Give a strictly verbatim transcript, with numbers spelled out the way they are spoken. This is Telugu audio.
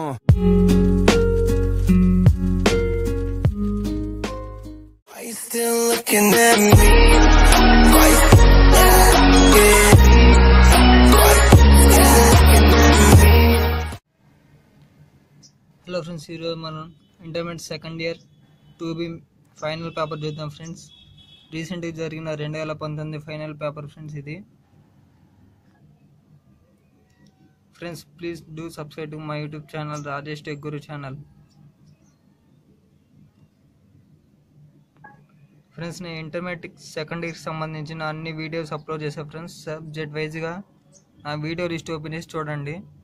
Uh. Are you still looking at me? Are you still looking at me? Hello friends, here మనం intermediate second year two B final paper చూద్దాం ఫ్రెండ్స్. రీసెంట్గా జరిగిన రెండు వేల పంతొమ్మిది ఫైనల్ పేపర్ ఫ్రెండ్స్ ఇది. Friends please do subscribe to my YouTube channel Rajesh tech guru channel. Friends నేను ఇంటర్మీడియట్ సెకండ్ ఇయర్కి సంబంధించిన అన్ని వీడియోస్ అప్లోడ్ చేశాను ఫ్రెండ్స్. సబ్జెక్ట్ వైజ్గా ఆ వీడియో లిస్ట్ ఓపెన్ చేసి చూడండి.